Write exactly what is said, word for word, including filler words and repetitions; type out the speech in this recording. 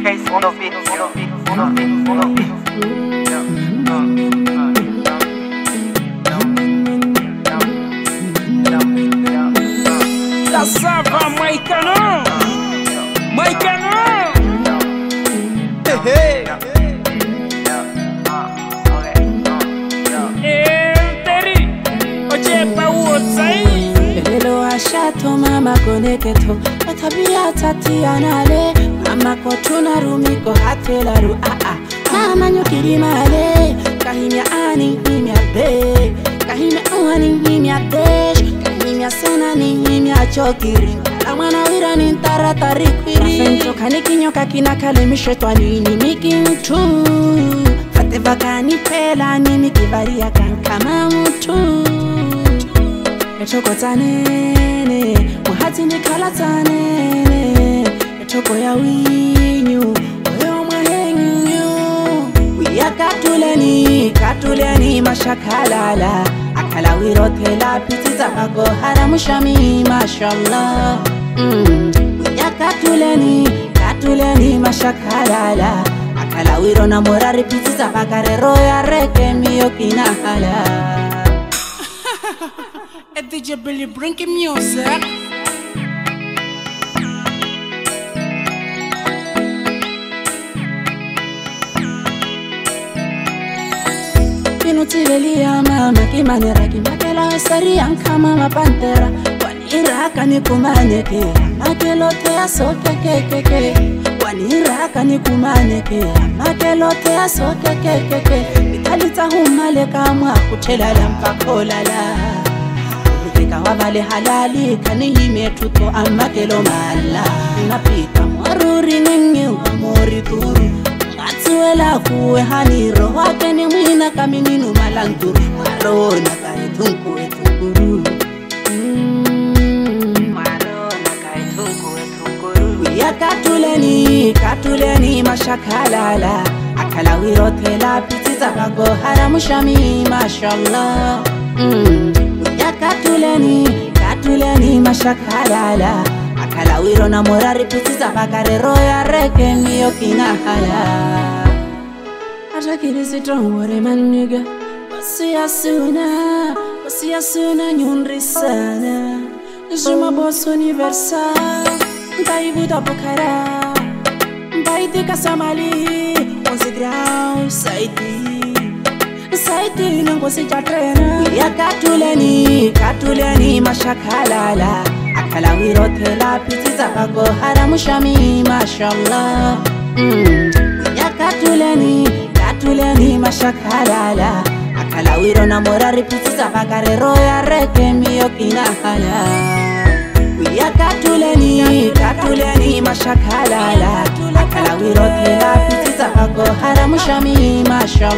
case on the beat, on the beat, on the beat, on the beat. La sava Moicano, Moicano. Hey hey. Hello ashato mama koneketo Atabia tatianale Mama kotuna rumiko hatelaru ah ah Mama nyukiri male Kahimya ani himya be Kahimya uani himya desh Kahimya sena ni himya chokiri Amana wira ni taratari kwiri Rafento kanikinyo kakina kalemishe twanini mikintu Fate vakani pela ni mikivaria kankama mtu Echoko tanene, muhati ni kala tanene Echoko ya winyu, oyo mwahenyu Wia katuleni, katuleni mashakalala Akala wirotela pitiza wako haramushami mashallah mm. Wia katuleni, katuleni mashakalala Akala wiro na morari pitiza wakarero ya reke miyo kinahala D J Billy bringing music. Kinutilelia mama kimanera kimakela saria kama mapantera waniraka nikumaneke makelote ya soke kekeke waniraka nikumaneke makelote ya soke kekeke mitalita humale kama kutelala mpakolala Wavale halali kanihi metuto amakelo mala Napika maruri nengi wamori turu Ngatuela kuwe haniro wake ni mwina kamininu malanturu Marona kaitunku etunguru Marona kaitunku etunguru Wia katuleni, katuleni mashakalala Akala wirotela pitiza wako haramushami mashallah mm. Katuleni, katuleni mashakalala Akala wiro na morari pitiza bakarero ya reke miyo kinahala Atakirisi don't worry man nigga Wasi asuna, wasi asuna nyunri sana Juma boss universal Ntaibuda bukara Ntaiti kasamali Onsi ground saiti Saiti nango sijatrena Wia katuleni, katuleni mashakalala Akala wirotela pitiza wako haramushami mashallah mm. Wia katuleni, katuleni mashakalala Akala wiro na morari pitiza wakarero ya reke miyo kinahala Wia katuleni, katuleni mashakalala Akala wirotela pitiza wako haramushami mashallah